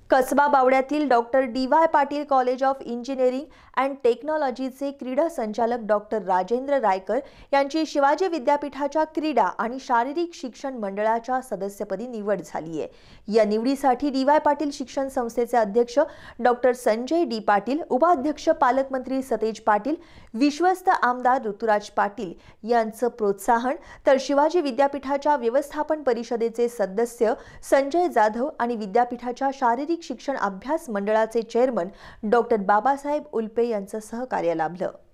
कसबा बावड्यातील doctor D Y. Patil college of engineering and टेक्नॉलॉजीचे क्रीडा संचालक डॉक्टर राजेंद्र रायकर यांची शिवाजी विद्यापीठाच्या क्रीडा आणि शारीरिक शिक्षण मंडळाच्या सदस्यपदी निवड झाली आहे। या निवडीसाठी डी.वाय. पाटील शिक्षण संस्थेचे अध्यक्ष डॉक्टर संजय डी. पाटील, उपाध्यक्ष पालकमंत्री सतेज पाटील, विश्वस्त आमदार ऋतुराज पाटील यांचं प्रोत्साहन, तर शिवाजी विद्यापीठाच्या व्यवस्थापन परिषदेचे सदस्य संजय जाधव आणि विद्यापीठाच्या शारीरिक शिक्षण अभ्यास मंडळाचे चेअरमन डॉक्टर बाबासाहेब उल्पे यांचं सहकार्य लाभलं।